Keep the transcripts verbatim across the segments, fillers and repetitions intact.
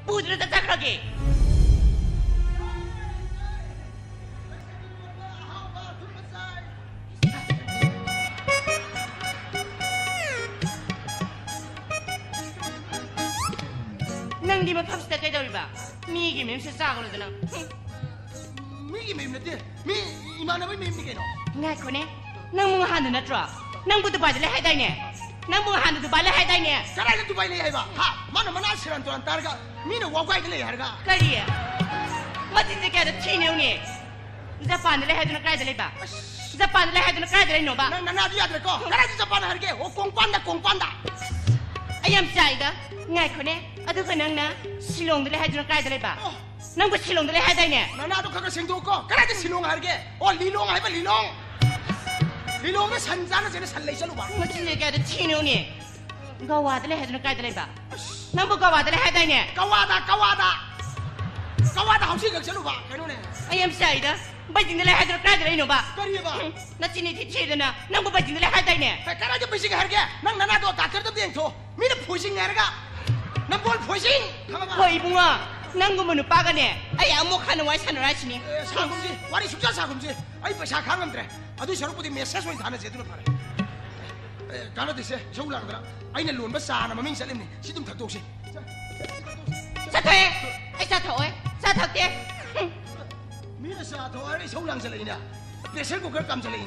부드러 따뜻하게. 낭디만 팝시다 깨달봐. 미기 맴새 싸고는 되나? 미기 맴는데 미 이만하면 맴니게노. 나코네. 낭몽 하는 나트라. 낭부터 빠질래 해다이네. 낭몽 하는 도 발래 해다이네. 가라이는 두바이래 해봐. 하, 마나 마나 시란 또한 따라가. 미는 와과이들래 하르가. 까리야. 맞지 깨도 튀네오니. 자판을래 해두는 까이들래 봐. 자판을래 해두는 까이들래 노바. 나 나도 야들 거. 가라이지 자판 하르게. 오 공판다 공판다. 아얌 짜이다. 나코네. 아두가 낭나 실롱들래 해두는 까이들래 봐. 낭부 실롱들래 해다이네. 나 나도 그거 생도고. 가라이지 실롱 하르게. 어 리롱 해봐 리롱. 리롱은 산자는 쟤는 살레이셔로 봐. 맞지 깨도 튀네오니. 가와들래 해두는 까이들래 봐. 낭부 가와들래 해다이네. 가와다 가와다. 가와다 혹시 그걸로 봐. 그러네. 아얌 짜이다. 바징들래 해두는 까이들래 노바. 그래 봐. 나 진이 티치드나 낭부 바징들래 해다이네. 가라이지 보시게 하르게. 난 나나도 다크도 비행토. 미는 포싱 하르가. 난 뭘 포싱? 거이붕아. 낭구문은 빠가네. 아이 안목하는 와이산을 하시니. 사금지 와리 숙자 사금지 아이 빠샤 강음들에 아두 저렇게 몇 세소리 다는 제대로 파래 가라데세 저울랑들아 아이네 론바 사나 마밍 살림니 시tum 탁도 혹시 사토해 아이 사토해 사토대 미네 사토 아이 저울랑 살리냐 배설고 그걸 깜살리냐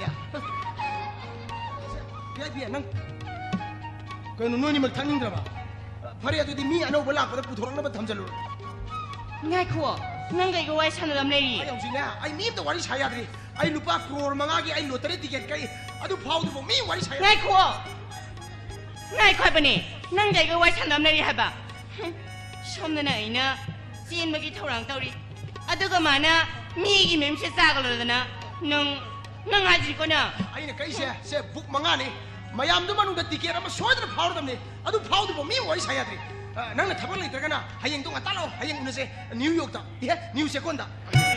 비야 비야 난 그는 눈이 막 탕인들아 봐 파리야도 미 안오 볼라거든 부도랑나만 탐살로 나이쿠어 낭가 이거 와이산을 남내리 아이 엄지냐 아이 미도 와리 차야들이 아이 루파 크로르 망하기 아이 로터리 티켓 까이 아두 파우드 보미 와리 차야 나이쿠어 나이쿠 해보니 낭가 이거 와이산 남내리 해봐 솜는 아이나 찐먹이 토랑 떠리 아두가 많아 미기 맴새 싸걸러드나 능 하질 거냐 아이네 까이세 세북 망하니 마얌도 마누다 티켓 아마 소이드는 파우드 담니 아두 파우드 보미 와리 차야들이 nang natapan lagi terkena hayang tu ngatalo hayang unase New York ta ya New Seconda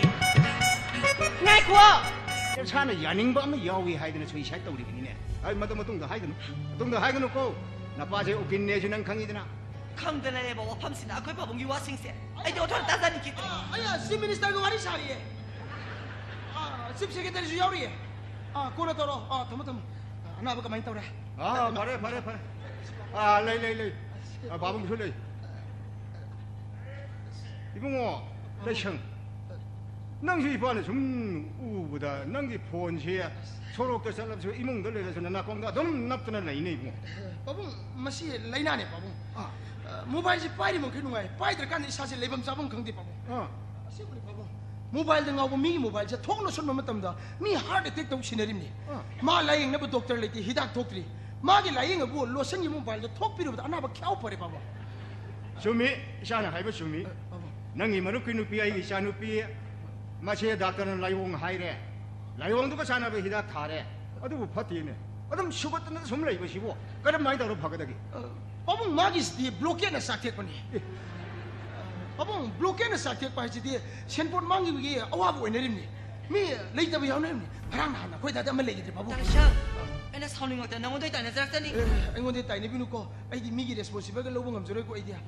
ngai kuo sana yaning ba ma yawi hai dena chui sai tawri ni ne ai ma ma tung da hai dena tung da hai gnu ko na pa je opin ne junang khangi dena khang dena le ba wa pham sin akoi pa bong gi wa sing se ai de othon ta sa ni ki aya si minister ko wari sari ye ah chief secretary ju yauri ye ah kona toro ah tham tham ana ba ka mai tawre ah pare pare pare ah lai lai lai 아, 마음 설레. 이봉어, 내청. 낭시 이번에 좀 우보다 낭시 본시야. 초록도 살람서 이몽들 내려서 나 공다 좀 납도는 라이네 이봉어. 바봉 마시 라이나네 바봉. 아, 모바일 지 빠이면 그누가 빠이들 간이 사실 레범 잡은 강디 바봉. 어. 시골이 바봉. 모바일 등 하고 미 모바일 저 통로 손 넘었답니다 미 하드 택 도 시내립니. 마 라잉 내부 독터 레티 히닥 독트리. 마기 라잉을 뭐 로션이 모바일도 톡비로부터 하나 봐 켜버려 봐봐. 쇼미 샤나 하이버 쇼미. 낭이 마루 그 누피 아이 샤 누피 마체 닥터는 라이옹 하이래. 라이옹도 샤나 봐 히닥 타래. 어두 파티네. 어둠 슈거트는 somla 이것이고. 그럼 많이 다로 바가다기. 바봉 마기스디 블로케나 삭택 거니. 바봉 블로케나 삭택 빠지디 센폰 망기 위에 아와보 내립니. 미 레이터 비하는 바람 하나 거기다 담을 레이터 바봉. ana sounding ngota nang odai ta na zarak tani ai ngonde tai ne binu ko ai di migi responsible ga lobo ngam jore ko ai dia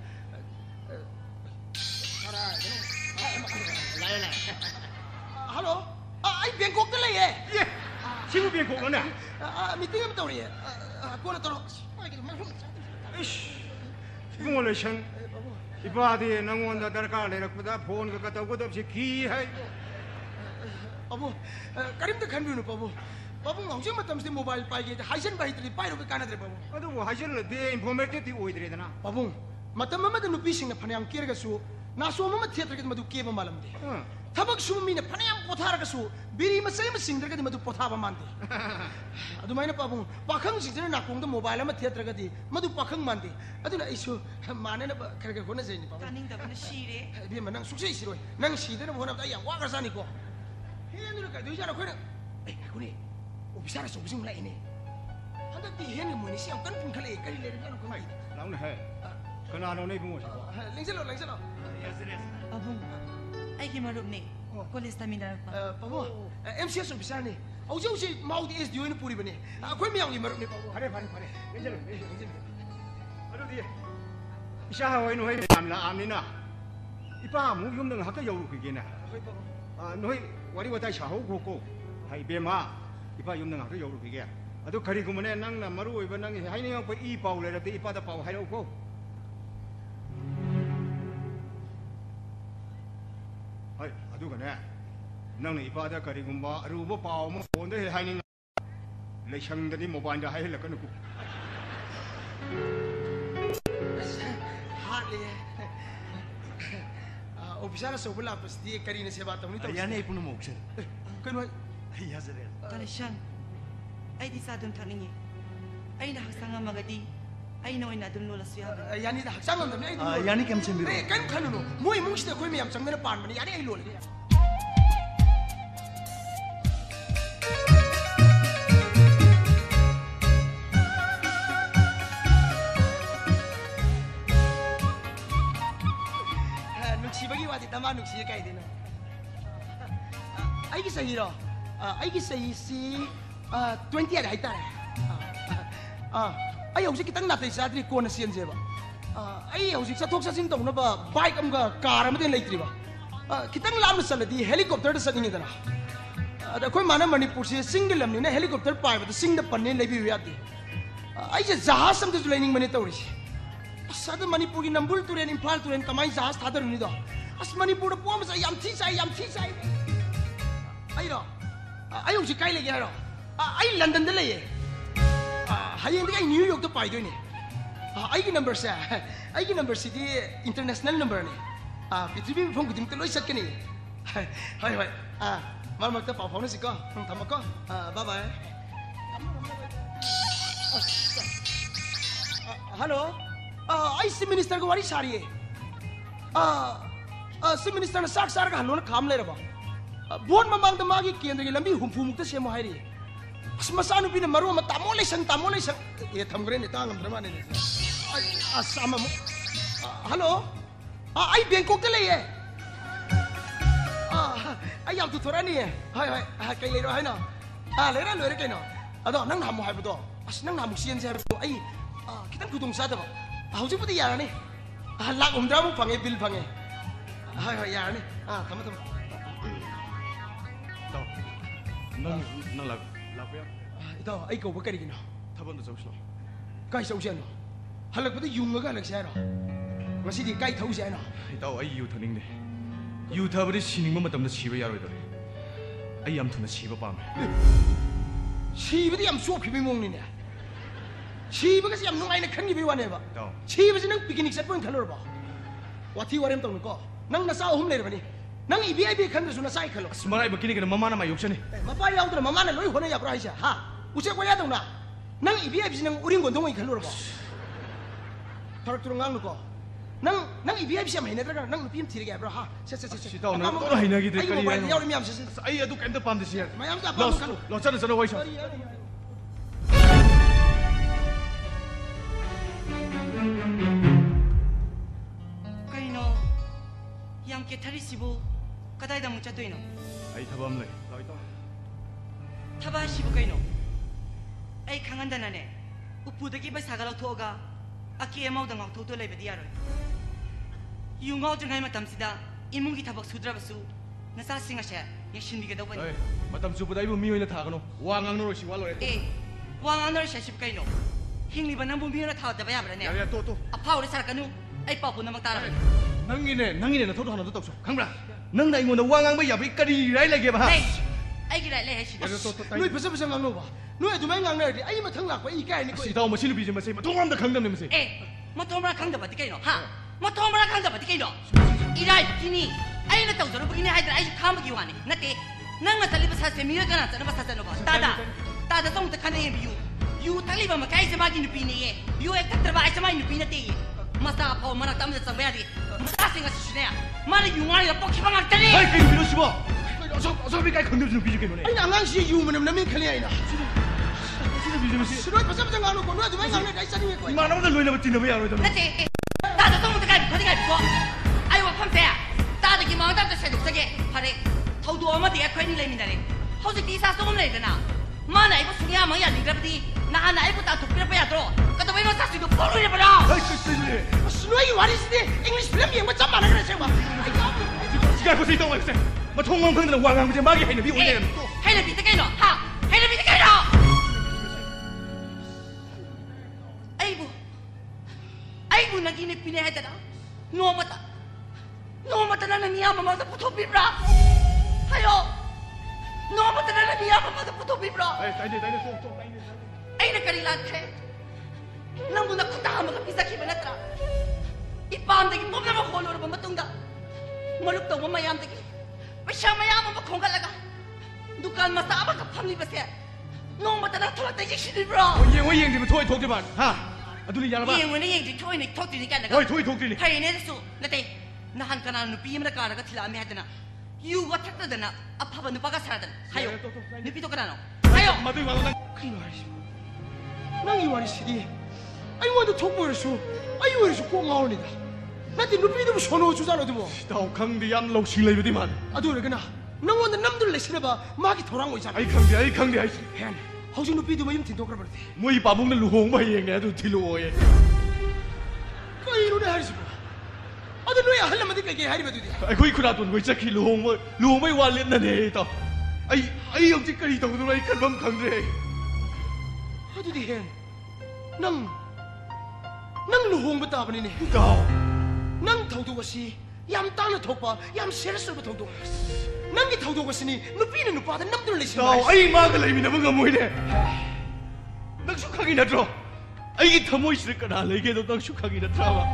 ara lai lai hello ai bangkok ta lai ye 예. 친구 비행고 오네. ah meeting am tawri ye ko na toro 이씨. 이봉어 레청. 이바디 낭원다 다르카 레락보다 폰 그 갖다 오고도 없이 기해. babu karim ta khan binu babu babu ngong jing matam se mobile pai ge haisen bai tri pai ro ke kana dre babu 어두 하실래 데 인포메티브 오이드레나. babu matam ma da nupi sing na phanayam ker ga su na so ma theatre ge madu ke ba malam de thabak su mi na phanayam pothar ga su biri ma sai ma sing ge madu potha ba man de adu mai na babu pakhang sing na kong da mobile ma theatre ga di madu pakhang man de adu na isu mane na kar ga khona sei ni babu taning da na shire bi ma nang suksei siroi nang si de na hona da yang wa ga sa ni ko he nu ka du ja na khoi na ai ko ni 오피사라 소부심 라이네 한다 디 헤니 뭐니 시험 끈끈 칼레 까리 레르 가는 거 마이 나오네 해 그나 너네 부모 싶어 랭셀로 랭셀로 예스 예스 abung ai ki marup ni college ta mina pa 바보 엠씨에스 오피사니 어제 혹시 마우디 에스 디오는 뿌리 버니 아 거기 명이 마르니 바보 파래 파래 파래 랭셀로 랭셀로 어디 샤하와이노 해 암라 암니나 이봐 뭐 용능 학교 여우 그게나 아 너희 와리 와다 샤호 고고 하이 베마 이봐 용능 학교 여우 그게 아도 가리고문에 낭 남마루 오이바 낭 하이닝 거 이빠우 레라데 이빠다 빠우 하이오고 하이 아도 그네 낭 이빠다 가리고마 루보 빠우 뭐 본데 하이닝 레샹들이 모바인다 하이를 거는 오피스나 소불라 파스디 카리네 세바 타우니 또 야네 이쁘는 목소리. 그노 야자래. Kalisyan, ay di sa doon taningi. Ay nahasanga magadi. Ay noy na doon lola suya. 야니 학상 없는데 아, 야니 깜짝이야. 네, 간 칸으로 뭐이 뭉치다 거기 미암 장면에 반만이 야니 아이 롤래. नुक्सीबगी वादी तमा नुक्सी काई देना आई की सही रो आई की सही सी ट्वेंटी आठ हाइता है आई हौसे कितन नाते सादरी कोन सियन जेबा आई हौसे सथोक ससिन तौनबा बाइक अमगा कार अमदे लेत्रिबा कितन लामन सलदी हेलीकॉप्टर सनिंग दना अदा कोई माना मणिपुर से सिंगल लमनी ने हेलीकॉप्टर पाइबा द सिंग द पन्ने लेबि यादे आई जे जहाज समदे जुलाइनिंग मने तौरिसी असद मणिपुर की नंबुल तुरेन इम्फाल तुरेन कमाई जहाज थादरुनी दो अस मणिपुर पोम से याम थी साई याम थी साई आई रो आई उसी काई लेगे रो आई लंदन दे लेये हायेंग दे न्यूयॉर्क तो पाई दोने आई की नंबर से आई की नंबर सिटी इंटरनेशनल नंबर ने पृथ्वी में फोन कुदिम तो लोई सकनी हाय हाय मार मकता पाव फाउन सिको हम थमको बाय बाय हेलो आई सी मिनिस्टर को वारी सारी है सी मिनिस्टर ने साक सार का हल्लों ने काम ले रहा बोर्ड में मांगते मांगी केंद्र की लंबी हुम्फू मुक्त से मोहारी मसानु भी ने मरो मत तामो ले संग तामो ले संग ये थमगरे ने तांगम धर्माने ने असम हेलो आई बैंकॉक के लिए आई याम तो थोड़ा नहीं है हाय हाय कहीं ले रहा है ना आ ले रहा ले रहा कहीं ना अदो नंग नामो है बतो अस नंग नामो सीएन से है बतो आई कितन कुतुंग साथ बा हाउसी पुती यार ने लाख उम्र वो फंगे बिल फंगे हाय हाय यार ने हाँ थम थम नंग नंग लाग लाग या इतो आई को बकरी की ना थबन तो चौसलो काय सौसे ना हलक पुती यूंग का लग जाए ना मसी दी काय थौसे ना इताव आई यू थनिंग ने यू थबरी सिनिंग मतम न सिबा यारोय दरे आई याम थुना सिबा पामे सिबदी याम सोख खिबि मोंग ने सिबगस याम नुंगाइना खनगि बि वाने बा सिबजे नंग पिकनिक चटपोइन खलरबा वाथी वारेम तौनको नंग नसा अहुम लेरबनी नंग इबीआईबी खनदसु नसाई खलो स्मराई बकिनी के ममाना मा योक्सने मपा याउद्र ममाना लोइ होना याब्रा हाइसा हा उसे कोया दौना नंग इबीआईबी नंग उरिंग गोंदोंगै खलरबा फरक तुरंगांग नुको नंग नंग इबीआईबी से महिने द्रगा नंग नुपीम थिरगे याब्रा हा से से से सिताव न तो हाइनागी दे करी आई याउर मियाम से आई अदु केंद पाम दिस यार मयाम जा लो पाम खलो लो चल चल वाइसा Kaino, yang ketari sibu, kadai dah muncul tu ino. आई थबम ले लाइ तो Taba sibu kaino. Ay kangan dah nane. Upu dagi ba sagalau tu oga. Aki emau dah ngau tu tu lay bediar. Yung ngau jangai matam sida. Imung kita bak sudra basu. Nasa singa siya. Yang shin biga daw ba? ए मतम सुपदा इबु मियो न थागनो वांगांग नो रोसि वालो Eh, wang anor siya sibu kaino. Hingli ba nang bumi na tawad ba yabra ne? या या तो तो Apaw rin sa kanu. Ay papu na magtara. नंगिने नंगिने न थोदो हन तो तोसो खंगब्रा नंग ना इमोन वांगांग बा याबि करी राय लगे बा Hey, ay gira leh hay siya. नोइ फसे फसे ngang no ba नोइ दुमै ngang na ai mathang lak ba i kai ni ko सिताव मसिनु बिजे मसे मथों हम द खंगदम ने मसे Eh, motomra kang dapat kaino, ha? Motomra kang dapat kaino. Irai kini, ay na tawag ro begini ay ay kam bagi wani. Nate, nang natali ba sa semira kana sa ba sa sa no ba? Tada. Tada tong ta kana yu. Yu tali ba makai sa bagi nupi ni ye. Yu ek tatra ba ay sa mai nupi na ti. Masa pa mana tam sa bayadi. Masa singa sishne. Mali yu ngari la pokki bang tali. हाय किन बिलो सिबो 어서 어서 비 가이 컨디션 비지 개노네 ai na ngang si yu manam na min khali ai na 시는 비지 머세 sinoi fase fase ngang no ko noi duमै ngang na dai sa ni ko 이만하면 로이나 버티는 왜 야로 좀 Nate, tada tong ta kai ko di kai ko. Ay wa pham se. Tada ki mang ta ta sai du sage. Phare, thau du ama de khoi ni lai min da le. Hau si ti sa som lai da na. Ma na ai ko sunya mang ya ni da pati. Na na ai ko ta tu pira pa ya tro. Ka to bai no sa su ko polo ni pa na. 아이 쓰쓰쓰 ꯑꯁ ꯅꯣꯏꯒꯤ ꯋꯥꯔꯤꯁꯤꯗꯤ English film ꯌꯦꯡꯕ ꯆꯞ ꯃꯥꯟꯅꯈ꯭ꯔꯦ ꯁꯦꯡꯕ 지가 고생 있다고 했어. 뭐 통만 건드는 왕왕 그제 막이 해는 비 올래. hay là bị thế cái đó hả hay là bị thế cái đó ai bu ai bu nagi ni pinay hada na no mata no mata na niya mama sa puto bibra hayo no mata na niya mama sa puto bibra 아이, 다이네 다이네 좀 좀, 다이네. ay nakarilan ka nang muna kutahan makapisa kiba na tra ipam dagi pom na makolor ba matungda maluk daw mamayam dagi masya mayam ang makongkalaga dukan masa abang kapamli ba siya no mata na tulad na yiksin bro 我演我演你们拖一拖对吧？哈，啊，都你演了吧？ Iya, wala yung di toy ni toy ni kan 我也拖一拖对你。 Hay ne su, nate. Nahan ka na no piyam na ka na ka tila mi hadana. You what ta dana, apa ba no pa ka saradan. Hayo. Ni pito ka na no. Hayo. 마들 와도 난 그리 말이지 낭이 말이시디 아이고한테 통보했어 아이고 이래서 꼭 나오니다 나한테 눈빛도 손어 주잖아도 뭐 나 강대 얌 럭신 레이디만. 아도 그러나 낭원데 남들 내시내봐 마기 돌아온 거 있잖아 아이 강대 아이 강대 아이. hen 혹시 눈빛도 뭐 임tin 도그라 버리 뭐이 바봉는 루홍 바 얘네 도 딜로에. 그 이론에 하리지 뭐 아도 너야 할려면 되게 하리 버디 아이 거기 그라도 왜 자키 루홍 뭐 루홍 뭐 완렛나네 또. 아이 아이 영지 거리 또 그러나 이 간밤 강대. 아도디 hen 낭 낭 루홍 बताब니네 또. 낭 더도것이 얌 땅에 덕바 얌 세르스로 더도 낭기 더도것이니 눈빛은 눈빠다 남들 내시내 또 아이 마가 레미나 뭔가 뭐이네. 난 숙하기 나더라. 아이 더모 있을 거나 레게도 난 숙하기 나더라.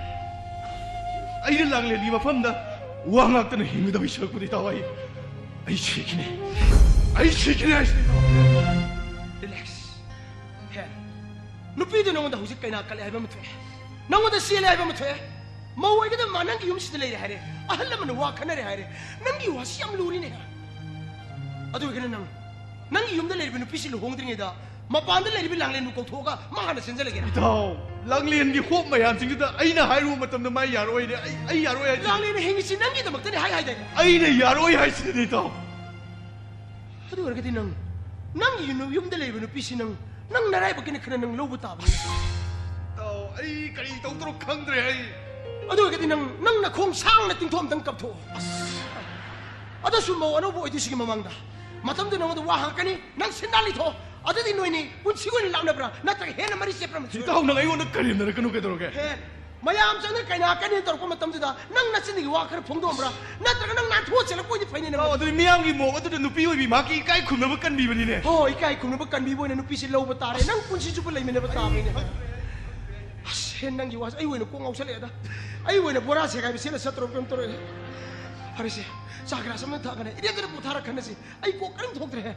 아이를 랑레 리마 팜다. 왕악드는 힘이 더 있었구리 다와이. 아이 시키네. 아이 시키네 아이. 릴렉스 해 눈빛도 너무나 호식 까이나 깔래 해보면 돼 너무나 시엘에 해보면 돼 뭐이게도 만한게 용시들레 하래 아할라면 와 카나레 하래 난기 와 시암 루리네 아도 그는 난 난기 용들레 비는 피실 홍드링이다 마반들레 비 랑레 누고 토가 마하나 센젤레게 또 랑리엔기 호흡 마야 징기다 아이나 하이루 마탐도 마이 야로이네 아이 아이 야로야. 랑레는 행이시 난기도 막더니 하이 하이 돼 아이네 야로이 하이시네 또. 아도 그렇게 되는 난기 용 용들레 비는 피시는 난 나라에 벗기는 그런 능 로브 따버리 또 아이 까리 동도록 강드레 아이. 아도 그렇게 되는 낭나 공상나 띵톰 등갑토 아도 술모 어느 보이 드시기 마망다 마탐도 너무도 와하까니 난 신달리토 아도디 노이니 운치고니 라운나브라 나타게 해나 말이 셰프라면 이따 나 이거 너 까리 너를 끊고 되도록해. 해 마야암 장나 까이나 까니 떨고 마탐도다 낭나 신이기 와카를 봉도 엄브라 나타가 낭나 투어체라 꼬이지 파이네 어, 어들 미양기 뭐 어들 누피 오비 마키 까이 굽는 건 미번이네. 어 이까이 굽는 법간 미보이네 누피시 로브 따래 낭 군시 주불 레이메네 버따미네 아센낭기 와서 아이고이네 꽁아우살레다 아이고이네 보라세가 비세나 서트로 뿅토로 하리시 자그라 섬는 타가네 이래들 못하라 카네시 아이 꼬까림 통드래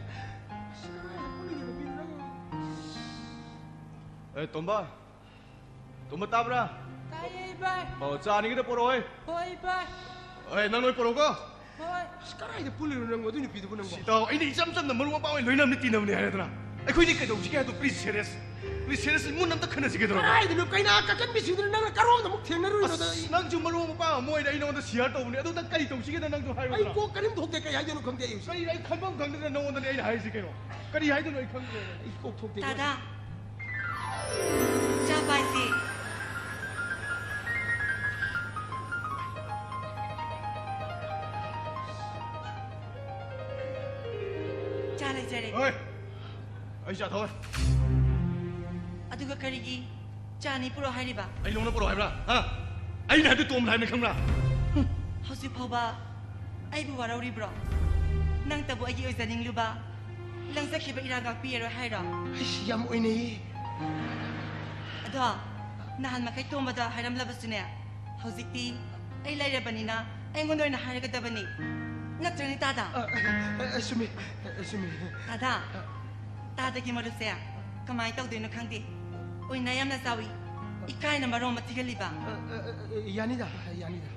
에 돈바 돈바 따브라. Tay bay, 어 짜니 기다 보러이. hoi bay, 에 나노이 보러가. hoi. 스카라이데 뿔리는 거 어디 누피도 보는 거 또 이네 이점점 넘는 거 봐왜 너희 남네 뛰는 네 하더라. 에 거기 그도 지게 해도 플리즈 세레스. 플리즈 세레스 문 남다 크네 지게 들어. 스카라이데 누 까이나 까깐 비시들 낭나 까로다 목 탱나루 이러다 난 정말 뭐 봐. 뭐이다 이놈도 시할 또 오네. 너도 까리 동시게 난 좀 하이고. 아이 꼬까림 통대 까이 하이도는 건데 이 까리 아이 칼방 강들에 너원도 내 하이지게로. 까리 하이도 너희 강들. 꼭 통대 Dada. Siapa sih? Cari cari. 어이. 아이 자 더. Aduh ke kerigi. Cani pura hari ba. 아이 놈도 보러 하이브라. 아. 아이 나도 또 엄라이네 강라. Hausi pau ba. Ai bu warau ri bro. Nang tabu agi oizaning lu ba. Lang sakhi ba iragak piero hai ra. 아이씨 야 뭐이네 Ado. Nahan makai to mada hairam labasune. Hausik ai lairabanina. Ai ngondoy na haragadabani. Natrani tada. 아 수미 수미 Tada. Tada ki marusya. Kamai tawdoino khangdi. Oi nayam na sawi. Ikai na marom matigaliba. 야니다 야니다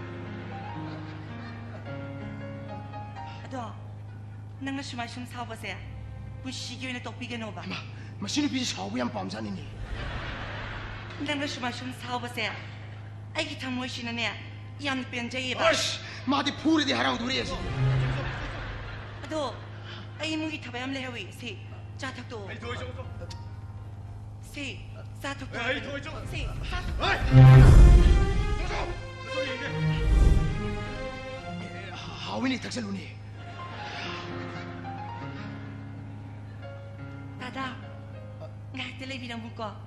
Ado. Nang na shumai shum sawa se. Bushigi na topiga no ba. 마 마시니 비지 사오부 양 밤산이니 Nang na shumai shum sawa se. Ai ki thamoi shinane. Yam penjai ba. 아씨 마디 푸르디 하라고 두리에서 Ado. Ai mugi thabayam lehawi si. Cha thak to. 아이 더 좀. Si. 사투. 에이, 더 있죠. 세. 에이! 저서! 저기 이게. 하위니 탁셀루니. 다다. ngai tới lấy vì đồng một cỏ.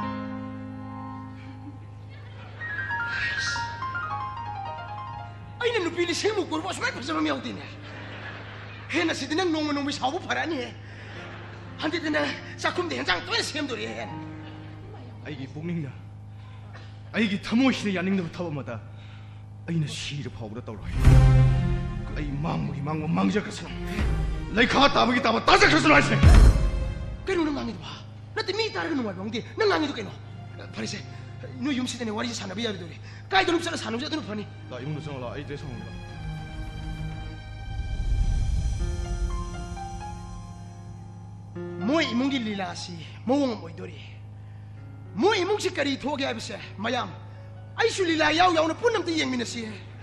Ay na nupili siya mo kurbo sa may pagsamayaw din eh. Hen na si dinang nung manung bisaw mo para niya. Handi din na sa kumdi hensang tuwa na siyam duri hen. 아이기 복링나 아이기 타모시네 야닝도 타바마다 아이나 시를 파고다 떠올라 아이 망무기 망무 망작했어 나이 가 따무기 따마 따작했어 나이세 Kaya nung nangangit ba? Nati mi talaga nung wabang di. Nangangit kayo no? Parise, no yung sita ni wari sa sanabi yari duri. Kaya doon sa sanabi sa doon pani. 나 이놈도 생각나 아이 대성이다 Mo imong gilila si mawang mo'y duri. Mo imong si kari thogi abise mayam. Ay su lila yaw yaw na punam ti yang minasi.